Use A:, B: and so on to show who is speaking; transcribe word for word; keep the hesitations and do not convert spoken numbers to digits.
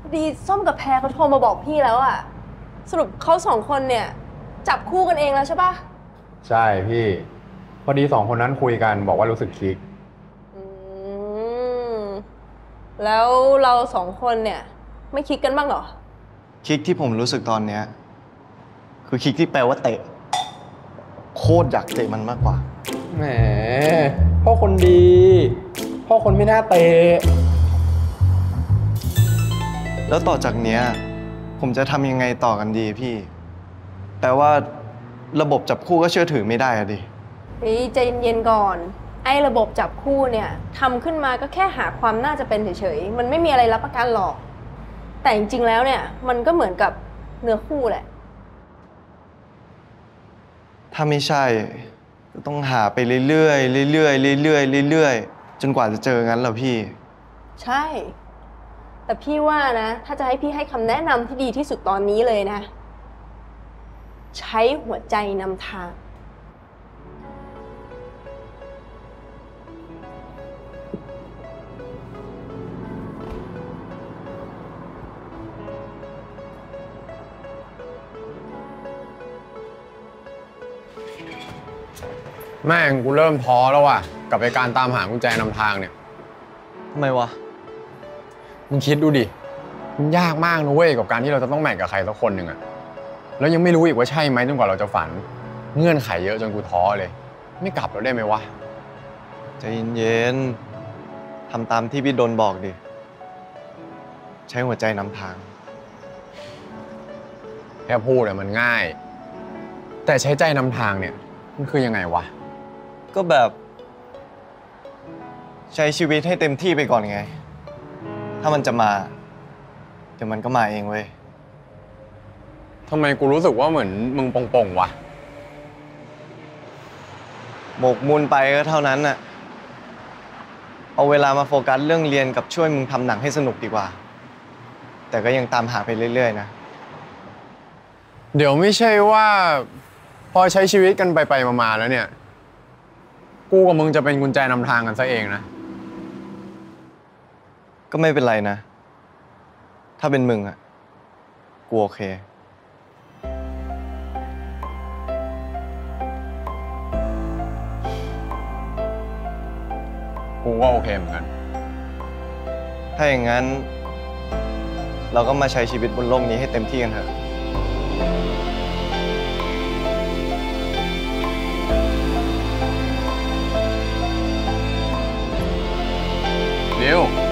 A: ดีส้มกับแพรเขาโทรมาบอกพี่แล้วอะสรุปเขาสองคนเนี่ยจับคู่กันเองแล้วใช่ปะ
B: ใช่พี่พอดีสองคนนั้นคุยกันบอกว่ารู้สึกคลิก
A: อืมแล้วเราสองคนเนี่ยไม่คลิกกันบ้างเหรอ
C: คลิกที่ผมรู้สึกตอนเนี้ยคือคลิกที่แปลว่าเตะโคตรอยากเตะมันมากกว่า
B: แหมพ่อคนดีพ่อคนไม่น่าเตะ
C: แล้วต่อจากเนี้ยผมจะทำยังไงต่อกันดีพี่แต่ว่าระบบจับคู่ก็เชื่อถือไม่ได้อะดิ
A: นี่ใจเย็นๆก่อนไอ้ระบบจับคู่เนี่ยทำขึ้นมาก็แค่หาความน่าจะเป็นเฉยๆมันไม่มีอะไรรับประกันหรอกแต่จริงๆแล้วเนี่ยมันก็เหมือนกับเนื้อคู่แหละ
C: ถ้าไม่ใช่ก็ต้องหาไปเรื่อยๆเรื่อยๆเรื่อยๆเรื่อยๆจนกว่าจะเจองั้นเหรอพี่
A: ใช่แต่พี่ว่านะถ้าจะให้พี่ให้คำแนะนำที่ดีที่สุดตอนนี้เลยนะใช้หัวใจนำทาง
B: แม่งกูเริ่มท้อแล้วว่ะกับไอการตามหากุญแจนำทางเนี่ย
C: ทำไมวะ
B: มึงคิดดูดิมันยากมากนะเว้ยกับการที่เราจะต้องแมทกับใครสักคนหนึ่งอะแล้วยังไม่รู้อีกว่าใช่ไหมจนกว่าเราจะฝันเงื่อนไขเยอะจนกูท้อเลยไม่กลับเราได้ไหมวะ
C: ใจเย็นๆทำตามที่พี่ดนบอกดิใช้หัวใจนำทาง
B: แค่พูดอะมันง่ายแต่ใช้ใจนำทางเนี่ยมันคือยังไงวะ
C: ก็แบบใช้ชีวิตให้เต็มที่ไปก่อนไงถ้ามันจะมาเดี๋ยวมันก็มาเองเว้ย
B: ทำไมกูรู้สึกว่าเหมือนมึงปงๆวะ
C: หมกมุ่นไปก็เท่านั้นน่ะเอาเวลามาโฟกัสเรื่องเรียนกับช่วยมึงทำหนังให้สนุกดีกว่าแต่ก็ยังตามหาไปเรื่อยๆนะ
B: เดี๋ยวไม่ใช่ว่าพอใช้ชีวิตกันไปไปมาๆแล้วเนี่ยกูกับมึงจะเป็นกุญแจนำทางกันซะเองนะ
C: ก็ไม่เป็นไรนะถ้าเป็นมึงอะกูโอเค
B: กูก็โอเคเหมือนกัน
C: ถ้าอย่างนั้นเราก็มาใช้ชีวิตบนโลกนี้ให้เต็มที่กันเถอะ
B: เดี๋ยว